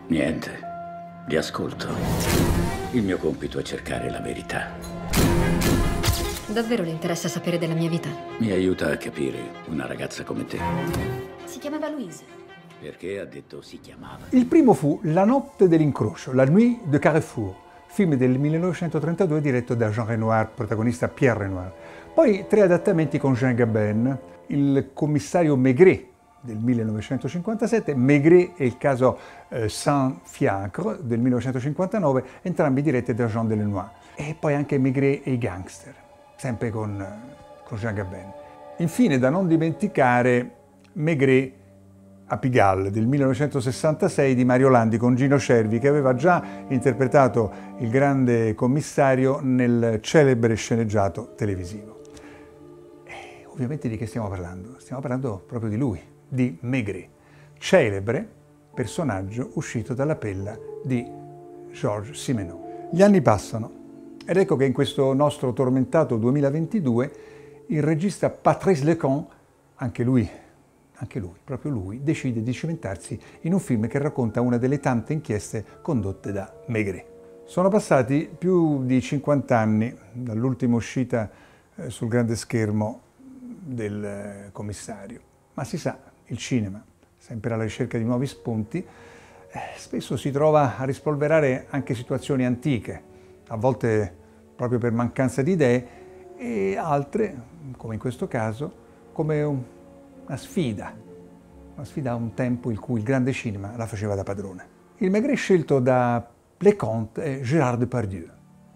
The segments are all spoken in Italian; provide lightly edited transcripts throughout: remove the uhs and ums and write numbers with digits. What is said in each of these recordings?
Niente, li ascolto. Il mio compito è cercare la verità. Davvero le interessa sapere della mia vita? Mi aiuta a capire una ragazza come te. Si chiamava Louise. Perché ha detto si chiamava? Il primo fu La notte dell'incrocio, La nuit de Carrefour, film del 1932 diretto da Jean Renoir, protagonista Pierre Renoir. Poi 3 adattamenti con Jean Gabin, Il commissario Maigret del 1957, Maigret e il caso Saint-Fiacre del 1959, entrambi diretti da Jean Delannoy. E poi anche Maigret e i gangster, sempre con Jean Gabin. Infine, da non dimenticare, Maigret a Pigalle del 1966 di Mario Landi con Gino Cervi, che aveva già interpretato il grande commissario nel celebre sceneggiato televisivo. E ovviamente di che stiamo parlando? Stiamo parlando proprio di lui, di Maigret, celebre personaggio uscito dalla pella di Georges Simenon. Gli anni passano ed ecco che in questo nostro tormentato 2022 il regista Patrice Lecomte, proprio lui, decide di cimentarsi in un film che racconta una delle tante inchieste condotte da Maigret. Sono passati più di 50 anni dall'ultima uscita sul grande schermo del commissario, ma si sa, il cinema, sempre alla ricerca di nuovi spunti, spesso si trova a rispolverare anche situazioni antiche, a volte proprio per mancanza di idee, e altre, come in questo caso, come una sfida a un tempo in cui il grande cinema la faceva da padrone. Il Maigret scelto da Lecomte è Gérard Depardieu.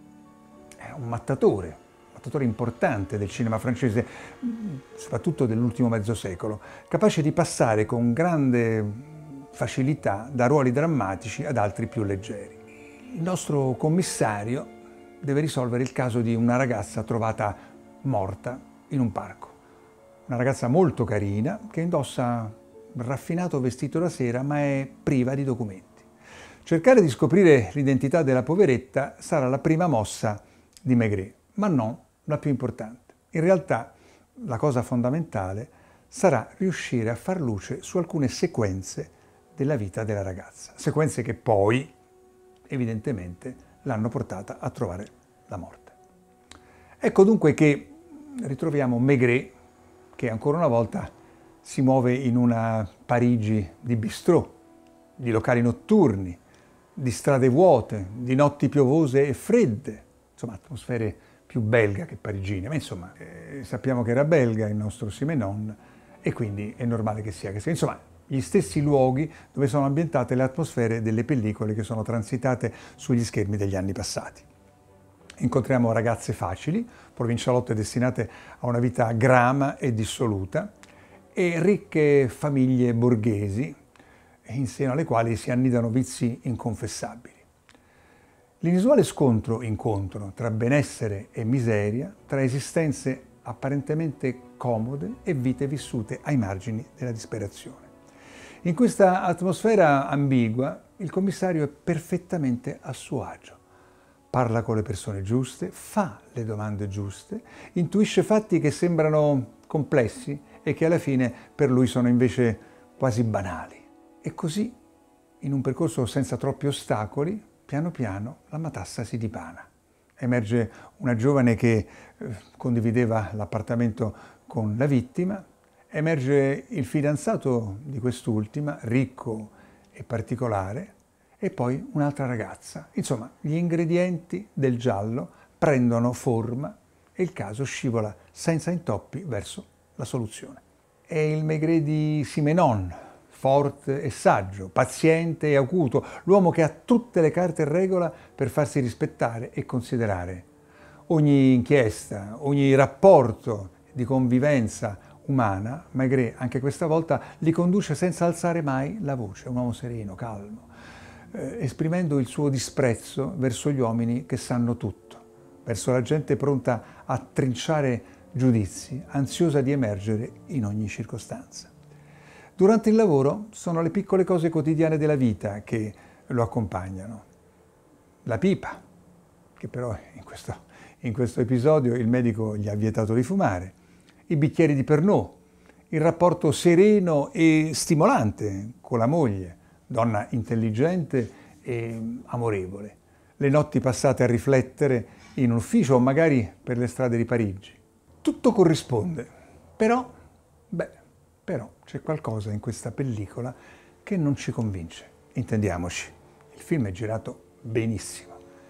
È un mattatore importante del cinema francese, soprattutto dell'ultimo mezzo secolo, capace di passare con grande facilità da ruoli drammatici ad altri più leggeri. Il nostro commissario deve risolvere il caso di una ragazza trovata morta in un parco. Una ragazza molto carina che indossa un raffinato vestito da sera ma è priva di documenti. Cercare di scoprire l'identità della poveretta sarà la prima mossa di Maigret, ma non la più importante. In realtà la cosa fondamentale sarà riuscire a far luce su alcune sequenze della vita della ragazza, sequenze che poi evidentemente l'hanno portata a trovare la morte. Ecco dunque che ritroviamo Maigret che ancora una volta si muove in una Parigi di bistrò, di locali notturni, di strade vuote, di notti piovose e fredde, insomma atmosfere più belga che parigine, ma insomma sappiamo che era belga il nostro Simenon e quindi è normale che sia, insomma gli stessi luoghi dove sono ambientate le atmosfere delle pellicole che sono transitate sugli schermi degli anni passati. Incontriamo ragazze facili, provincialotte destinate a una vita grama e dissoluta, e ricche famiglie borghesi, in seno alle quali si annidano vizi inconfessabili. L'inusuale incontro tra benessere e miseria, tra esistenze apparentemente comode e vite vissute ai margini della disperazione. In questa atmosfera ambigua, il commissario è perfettamente a suo agio. Parla con le persone giuste, fa le domande giuste, intuisce fatti che sembrano complessi e che alla fine per lui sono invece quasi banali. E così, in un percorso senza troppi ostacoli, piano piano la matassa si dipana. Emerge una giovane che condivideva l'appartamento con la vittima, emerge il fidanzato di quest'ultima, ricco e particolare, e poi un'altra ragazza. Insomma, gli ingredienti del giallo prendono forma e il caso scivola senza intoppi verso la soluzione. È il Maigret di Simenon, forte e saggio, paziente e acuto, l'uomo che ha tutte le carte in regola per farsi rispettare e considerare. Ogni inchiesta, ogni rapporto di convivenza umana, Maigret anche questa volta li conduce senza alzare mai la voce, un uomo sereno, calmo, esprimendo il suo disprezzo verso gli uomini che sanno tutto, verso la gente pronta a trinciare giudizi, ansiosa di emergere in ogni circostanza. Durante il lavoro sono le piccole cose quotidiane della vita che lo accompagnano. La pipa, che però in questo episodio il medico gli ha vietato di fumare, i bicchieri di Pernod, il rapporto sereno e stimolante con la moglie, donna intelligente e amorevole, le notti passate a riflettere in un ufficio o magari per le strade di Parigi. Tutto corrisponde, però c'è qualcosa in questa pellicola che non ci convince. Intendiamoci, il film è girato benissimo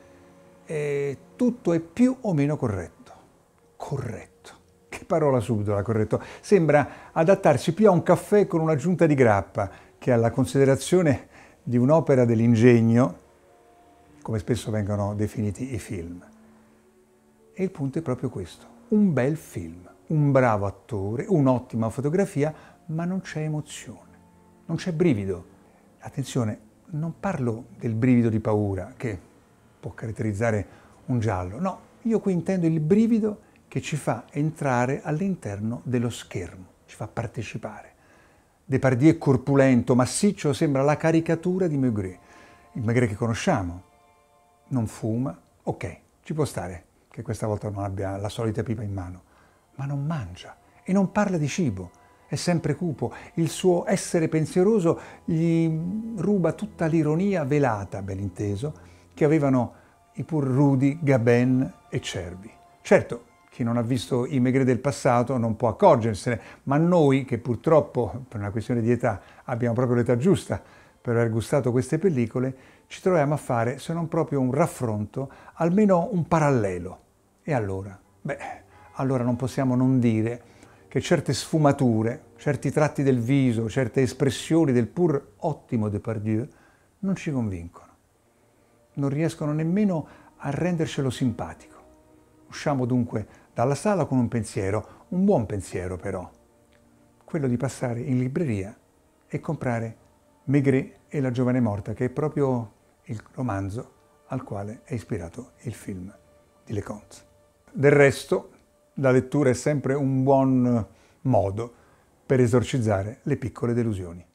e tutto è più o meno corretto. Corretto. Che parola subdola, corretto. Sembra adattarsi più a un caffè con un'aggiunta di grappa che alla considerazione di un'opera dell'ingegno, come spesso vengono definiti i film. E il punto è proprio questo. Un bel film, un bravo attore, un'ottima fotografia, ma non c'è emozione, non c'è brivido. Attenzione, non parlo del brivido di paura, che può caratterizzare un giallo. No, io qui intendo il brivido che ci fa entrare all'interno dello schermo, ci fa partecipare. Depardieu è corpulento, massiccio, sembra la caricatura di Maigret. Il Maigret che conosciamo. Non fuma, ok, ci può stare che questa volta non abbia la solita pipa in mano, ma non mangia e non parla di cibo, è sempre cupo. Il suo essere pensieroso gli ruba tutta l'ironia velata, ben inteso, che avevano i pur rudi Gabin e Cervi. Certo, chi non ha visto i Maigret del passato non può accorgersene, ma noi, che purtroppo per una questione di età abbiamo proprio l'età giusta per aver gustato queste pellicole, ci troviamo a fare, se non proprio un raffronto, almeno un parallelo. E allora? Allora non possiamo non dire che certe sfumature, certi tratti del viso, certe espressioni del pur ottimo Depardieu non ci convincono. Non riescono nemmeno a rendercelo simpatico. Usciamo dunque dalla sala con un pensiero, un buon pensiero però, quello di passare in libreria e comprare Maigret e la giovane morta, che è proprio il romanzo al quale è ispirato il film di Leconte. Del resto, la lettura è sempre un buon modo per esorcizzare le piccole delusioni.